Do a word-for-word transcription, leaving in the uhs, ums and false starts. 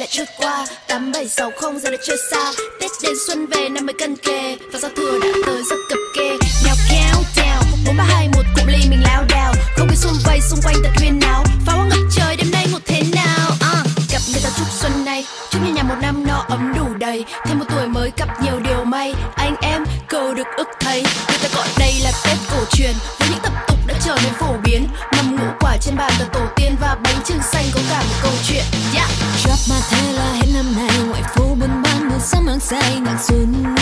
lại trôi qua. Tám bảy sáu không giờ đã chơi xa. Tết đến xuân về năm mươi cân kề, và giao thừa đã tới rất cập kê. Nào kéo đèo bốn ba hai một cụm ly mình lao đào. Không khí xung vầy xung quanh thật huyên náo. Pháo hoa ngập trời đêm nay một thế nào. uh. Gặp người ta chúc xuân này, chúc nhà nhà một năm no ấm đủ đầy. Thêm một tuổi mới gặp nhiều điều may. Anh em cầu được ức thấy. Người ta gọi đây là Tết cổ truyền, với những tập tục đã trở nên phổ biến. Mâm ngũ quả trên bàn từ tổ tiên, và bánh chưng xanh có cả một câu chuyện. Yeah. Drop my tail là hết năm nay, ngoại phố buôn bán mua sắm hăng say. Ngàn xuân